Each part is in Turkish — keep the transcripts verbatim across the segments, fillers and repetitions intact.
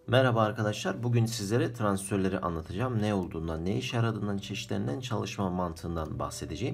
Merhaba arkadaşlar. Bugün sizlere transistörleri anlatacağım. Ne olduğundan, ne işe yaradığından, çeşitlerinden, çalışma mantığından bahsedeceğim.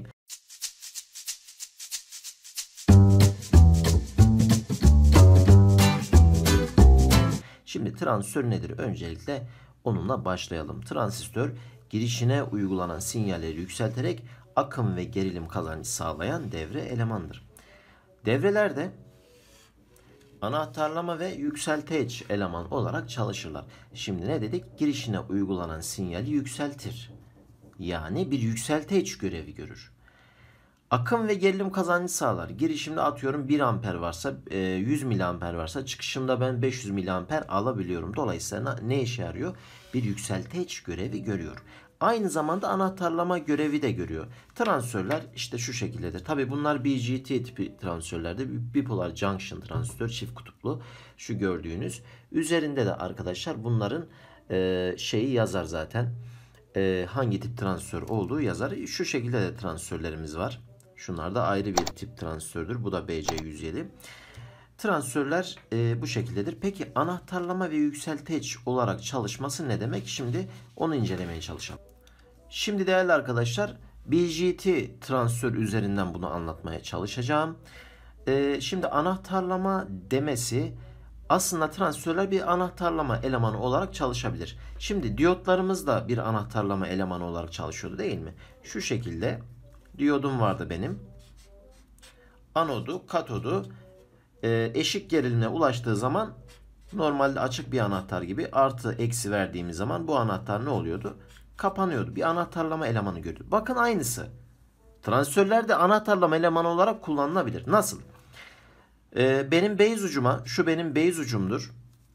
Şimdi transistör nedir? Öncelikle onunla başlayalım. Transistör girişine uygulanan sinyalleri yükselterek akım ve gerilim kazancı sağlayan devre elemandır. Devrelerde anahtarlama ve yükselteç eleman olarak çalışırlar. Şimdi ne dedik? Girişine uygulanan sinyali yükseltir. Yani bir yükselteç görevi görür. Akım ve gerilim kazancı sağlar. Girişimde atıyorum bir amper varsa, yüz miliamper varsa çıkışımda ben beş yüz miliamper alabiliyorum. Dolayısıyla ne işe yarıyor? Bir yükselteç görevi görüyor. Aynı zamanda anahtarlama görevi de görüyor. Transistörler işte şu şekildedir. Tabi bunlar B J T tipi transistörlerde. Bipolar junction transistör, çift kutuplu. Şu gördüğünüz. Üzerinde de arkadaşlar bunların e, şeyi yazar zaten. E, hangi tip transistör olduğu yazar. Şu şekilde de transistörlerimiz var. Şunlar da ayrı bir tip transistördür. Bu da B C yüz yedi. Transistörler e, bu şekildedir. Peki anahtarlama ve yükselteç olarak çalışması ne demek? Şimdi onu incelemeye çalışalım. Şimdi değerli arkadaşlar B J T transistör üzerinden bunu anlatmaya çalışacağım. E, şimdi anahtarlama demesi aslında transistörler bir anahtarlama elemanı olarak çalışabilir. Şimdi diyotlarımız da bir anahtarlama elemanı olarak çalışıyordu değil mi? Şu şekilde diyodum vardı benim. Anodu, katodu e, eşik gerilimine ulaştığı zaman normalde açık bir anahtar gibi artı eksi verdiğimiz zaman bu anahtar ne oluyordu? Kapanıyordu. Bir anahtarlama elemanı görüyordu. Bakın aynısı. Transistörler de anahtarlama elemanı olarak kullanılabilir. Nasıl? Ee, benim base ucuma, şu benim base ucumdur.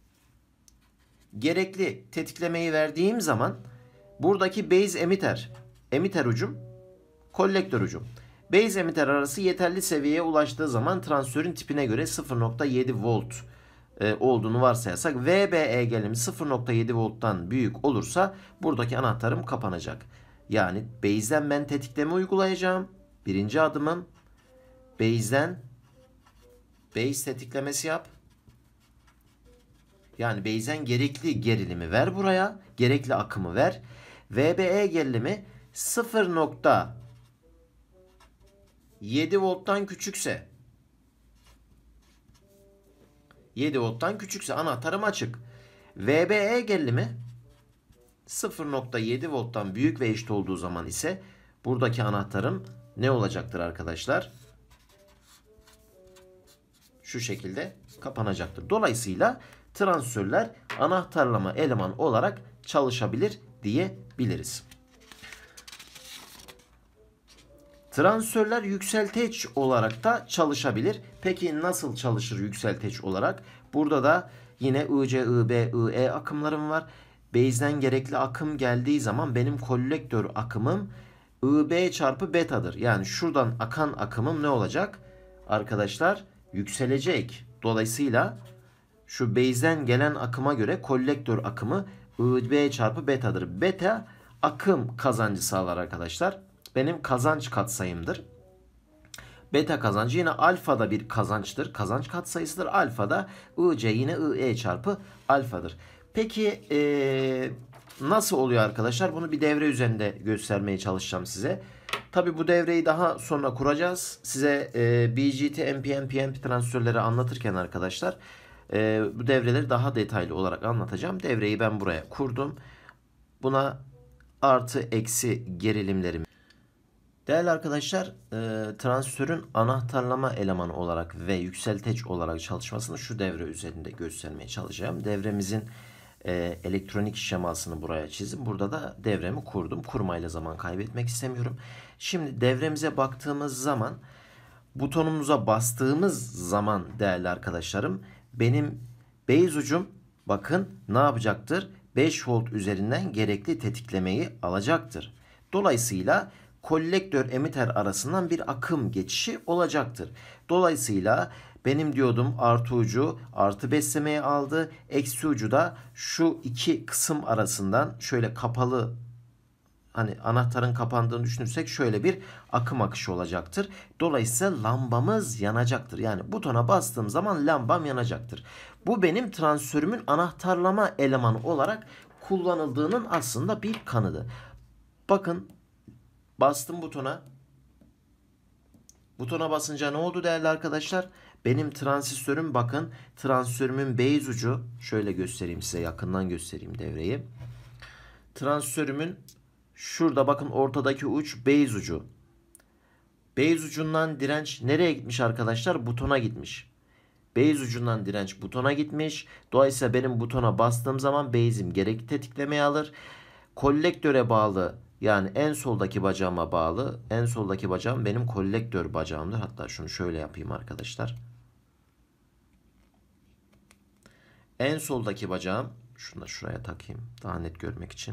Gerekli tetiklemeyi verdiğim zaman buradaki base emitter, emitter ucum, kolektör ucum. Base emitter arası yeterli seviyeye ulaştığı zaman transistörün tipine göre sıfır nokta yedi volt e, olduğunu varsayarsak V B E gerilimi sıfır nokta yedi volttan büyük olursa buradaki anahtarım kapanacak. Yani base'den ben tetikleme uygulayacağım. Birinci adımım base'den base tetiklemesi yap. Yani base'den gerekli gerilimi ver buraya. Gerekli akımı ver. V B E gerilimi sıfır nokta yedi volttan küçükse yedi volttan küçükse anahtarım açık. V B E gerilimi sıfır nokta yedi volttan büyük ve eşit olduğu zaman ise buradaki anahtarım ne olacaktır arkadaşlar? Şu şekilde kapanacaktır. Dolayısıyla transistörler anahtarlama eleman olarak çalışabilir diyebiliriz. Transistörler yükselteç olarak da çalışabilir. Peki nasıl çalışır yükselteç olarak? Burada da yine I C, I B, I E akımlarım var. Base'den gerekli akım geldiği zaman benim kolektör akımım I B çarpı betadır. Yani şuradan akan akımım ne olacak? Arkadaşlar yükselecek. Dolayısıyla şu base'den gelen akıma göre kolektör akımı I B çarpı betadır. Beta akım kazancı sağlar arkadaşlar. Benim kazanç katsayımdır. Beta kazancı yine alfa da bir kazançtır. Kazanç katsayısıdır. Alfa da I C yine I E çarpı alfadır. Peki ee, nasıl oluyor arkadaşlar? Bunu bir devre üzerinde göstermeye çalışacağım size. Tabi bu devreyi daha sonra kuracağız. Size e, B J T, M P N, P N P transistörleri anlatırken arkadaşlar e, bu devreleri daha detaylı olarak anlatacağım. Devreyi ben buraya kurdum. Buna artı eksi gerilimlerimi. Değerli arkadaşlar, e, transistörün anahtarlama elemanı olarak ve yükselteç olarak çalışmasını şu devre üzerinde göstermeye çalışacağım. Devremizin e, elektronik şemasını buraya çizdim. Burada da devremi kurdum. Kurmayla zaman kaybetmek istemiyorum. Şimdi devremize baktığımız zaman butonumuza bastığımız zaman değerli arkadaşlarım benim base ucum bakın ne yapacaktır? beş volt üzerinden gerekli tetiklemeyi alacaktır. Dolayısıyla kolektör emitter arasından bir akım geçişi olacaktır. Dolayısıyla benim diyodum artı ucu artı beslemeye aldı. Eksi ucu da şu iki kısım arasından şöyle kapalı hani anahtarın kapandığını düşünürsek şöyle bir akım akışı olacaktır. Dolayısıyla lambamız yanacaktır. Yani butona bastığım zaman lambam yanacaktır. Bu benim transistörümün anahtarlama elemanı olarak kullanıldığının aslında bir kanıdı. Bakın bastım butona. Butona basınca ne oldu değerli arkadaşlar? Benim transistörüm, bakın transistörümün base ucu, şöyle göstereyim size, yakından göstereyim devreyi. Transistörümün şurada bakın ortadaki uç base ucu. Base ucundan direnç nereye gitmiş arkadaşlar? Butona gitmiş. Base ucundan direnç butona gitmiş. Dolayısıyla benim butona bastığım zaman base'im gerekli tetiklemeyi alır. Kolektöre bağlı, yani en soldaki bacağıma bağlı. En soldaki bacağım benim kolektör bacağımdır. Hatta şunu şöyle yapayım arkadaşlar. En soldaki bacağım, şunu da şuraya takayım daha net görmek için.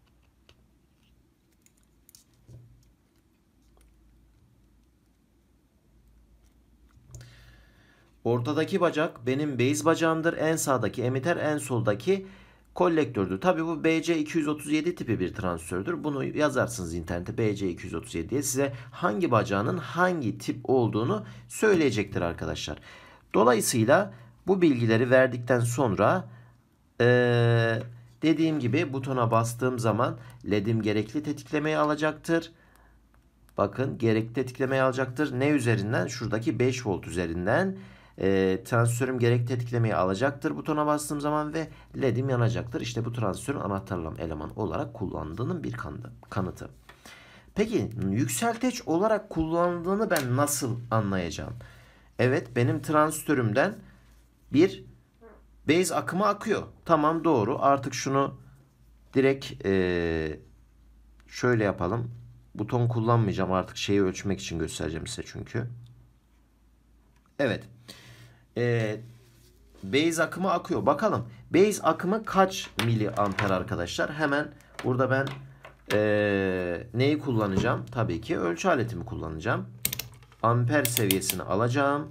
Ortadaki bacak benim base bacağımdır. En sağdaki emitter, en soldaki kolektördür. Tabi bu B C iki yüz otuz yedi tipi bir transistördür. Bunu yazarsınız internete, B C iki yüz otuz yedi diye, size hangi bacağının hangi tip olduğunu söyleyecektir arkadaşlar. Dolayısıyla bu bilgileri verdikten sonra ee, dediğim gibi butona bastığım zaman led'im gerekli tetiklemeyi alacaktır. Bakın gerekli tetiklemeyi alacaktır. Ne üzerinden? Şuradaki beş volt üzerinden e, transistörüm gerekli tetiklemeyi alacaktır butona bastığım zaman ve led'im yanacaktır. İşte bu transistörün anahtarlama elemanı olarak kullandığının bir kanıtı. Peki yükselteç olarak kullandığını ben nasıl anlayacağım? Evet, benim transistörümden bir base akımı akıyor. Tamam, doğru. Artık şunu direkt e, şöyle yapalım. Buton kullanmayacağım artık, şeyi ölçmek için göstereceğim size çünkü. Evet. Ee, base akımı akıyor. Bakalım base akımı kaç miliamper arkadaşlar? Hemen burada ben ee, neyi kullanacağım? Tabii ki ölçü aletimi kullanacağım. Amper seviyesini alacağım.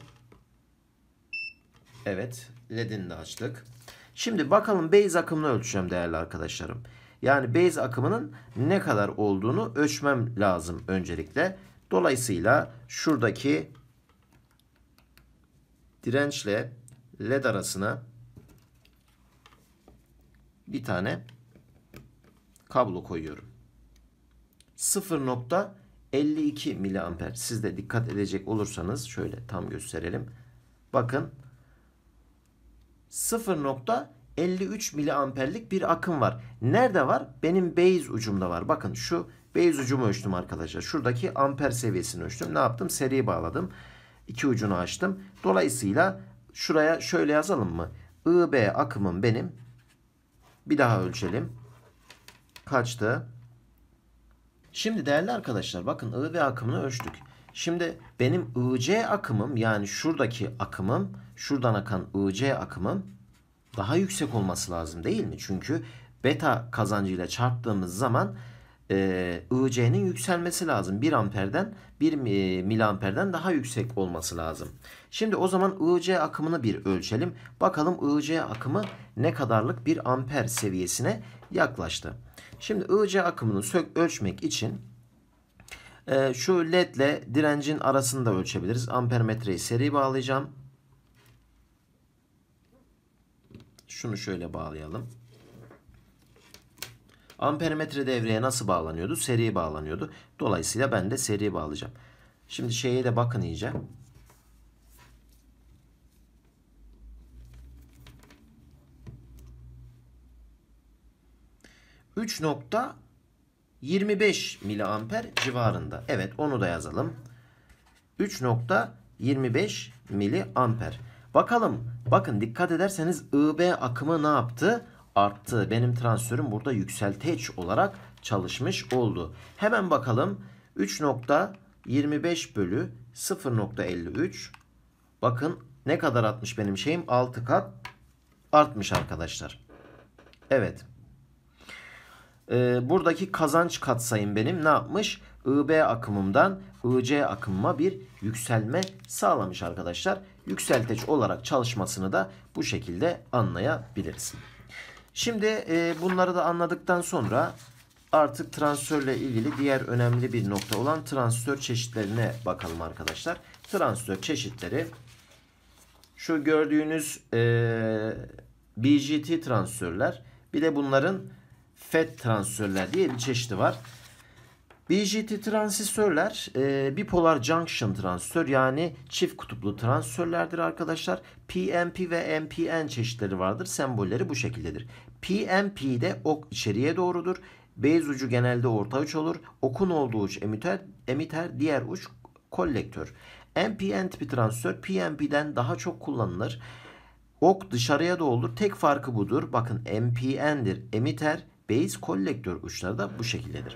Evet. led'ini de açtık. Şimdi bakalım base akımını ölçeceğim değerli arkadaşlarım. Yani base akımının ne kadar olduğunu ölçmem lazım öncelikle. Dolayısıyla şuradaki dirençle led arasına bir tane kablo koyuyorum. sıfır nokta elli iki miliamper. Siz de dikkat edecek olursanız şöyle tam gösterelim. Bakın sıfır nokta elli üç miliamperlik bir akım var. Nerede var? Benim base ucumda var. Bakın şu base ucumu ölçtüm arkadaşlar. Şuradaki amper seviyesini ölçtüm. Ne yaptım? Seri bağladım. İki ucunu açtım. Dolayısıyla şuraya şöyle yazalım mı? I B akımım benim. Bir daha ölçelim. Kaçtı? Şimdi değerli arkadaşlar bakın I B akımını ölçtük. Şimdi benim I C akımım, yani şuradaki akımım, şuradan akan I C akımım daha yüksek olması lazım değil mi? Çünkü beta kazancıyla çarptığımız zaman e, I C'nin yükselmesi lazım. bir amperden bir miliamperden daha yüksek olması lazım. Şimdi o zaman I C akımını bir ölçelim. Bakalım I C akımı ne kadarlık bir amper seviyesine yaklaştı. Şimdi I C akımını sök ölçmek için e, şu led ile direncin arasını da ölçebiliriz. Ampermetreyi seri bağlayacağım. Şunu şöyle bağlayalım. Ampermetre devreye nasıl bağlanıyordu? Seri bağlanıyordu. Dolayısıyla ben de seri bağlayacağım. Şimdi şeye de bakın iyice. üç nokta yirmi beş miliamper civarında. Evet, onu da yazalım. üç nokta yirmi beş miliamper. Bakalım, bakın dikkat ederseniz I B akımı ne yaptı? Arttı. Benim transistörüm burada yükselteç olarak çalışmış oldu. Hemen bakalım. üç nokta yirmi beş bölü sıfır nokta elli üç. Bakın ne kadar artmış benim şeyim? altı kat artmış arkadaşlar. Evet. Ee, buradaki kazanç katsayım benim ne yapmış? I B akımımdan I C akımıma bir yükselme sağlamış arkadaşlar. Yükselteç olarak çalışmasını da bu şekilde anlayabiliriz. Şimdi e, bunları da anladıktan sonra Artık transistörle ilgili diğer önemli bir nokta olan transistör çeşitlerine bakalım arkadaşlar. Transistör çeşitleri şu gördüğünüz e, B J T transistörler, bir de bunların F E T transistörler diye bir çeşidi var. B J T transistörler e, bipolar junction transistör, yani çift kutuplu transistörlerdir arkadaşlar. P N P ve N P N çeşitleri vardır. Sembolleri bu şekildedir. P N P'de ok içeriye doğrudur. Base ucu genelde orta uç olur. Okun olduğu uç emitter, emitter diğer uç kolektör. N P N tipi transistör P N P'den daha çok kullanılır. Ok dışarıya doğru olur. Tek farkı budur. Bakın N P N'dir emitter, base kolektör uçları da bu şekildedir.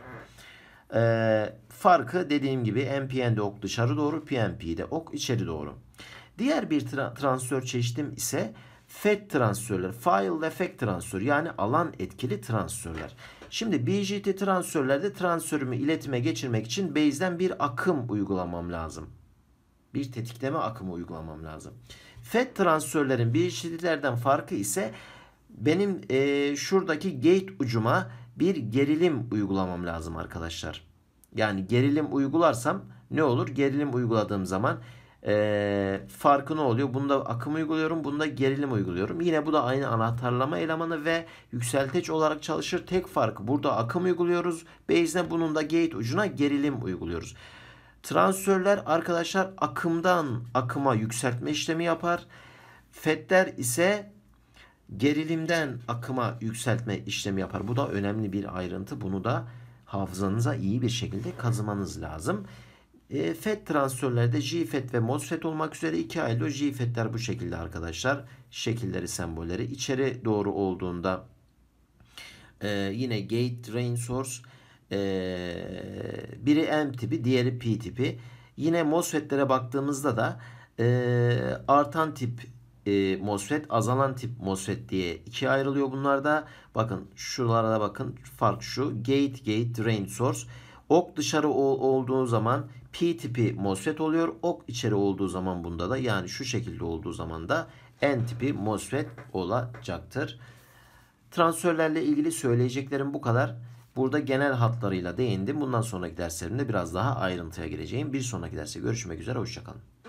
Ee, farkı dediğim gibi N P N'de ok dışarı doğru, P N P'de ok içeri doğru. Diğer bir tra transistör çeşidim ise F E T transistörler, Field Effect transistör, yani alan etkili transistörler. Şimdi B J T transistörlerde transistörümü iletime geçirmek için base'den bir akım uygulamam lazım. Bir tetikleme akımı uygulamam lazım. F E T transistörlerin B J T'lerden farkı ise benim e, şuradaki gate ucuma bir gerilim uygulamam lazım arkadaşlar. Yani gerilim uygularsam ne olur? Gerilim uyguladığım zaman e, farkı ne oluyor? Bunda akım uyguluyorum, bunda gerilim uyguluyorum. Yine bu da aynı anahtarlama elemanı ve yükselteç olarak çalışır. Tek farkı burada akım uyguluyoruz. Base'ne bunun da gate ucuna gerilim uyguluyoruz. Transistörler arkadaşlar akımdan akıma yükseltme işlemi yapar. F E T'ler ise gerilimden akıma yükseltme işlemi yapar. Bu da önemli bir ayrıntı. Bunu da hafızanıza iyi bir şekilde kazımanız lazım. E, F E T transistörlerde J F E T ve MOSFET olmak üzere iki ayrı J F E T'ler bu şekilde arkadaşlar. Şekilleri, sembolleri. İçeri doğru olduğunda e, yine gate, drain source, e, biri M tipi, diğeri P tipi. Yine MOSFET'lere baktığımızda da e, artan tip e, MOSFET, azalan tip MOSFET diye ikiye ayrılıyor bunlar da. Bakın şuralara da bakın. Fark şu. Gate, gate, drain source. Ok dışarı olduğu zaman P tipi MOSFET oluyor. Ok içeri olduğu zaman bunda da, yani şu şekilde olduğu zaman da N tipi MOSFET olacaktır. Transistörlerle ilgili söyleyeceklerim bu kadar. Burada genel hatlarıyla değindim. Bundan sonraki derslerimde biraz daha ayrıntıya gireceğim. Bir sonraki derste görüşmek üzere. Hoşçakalın.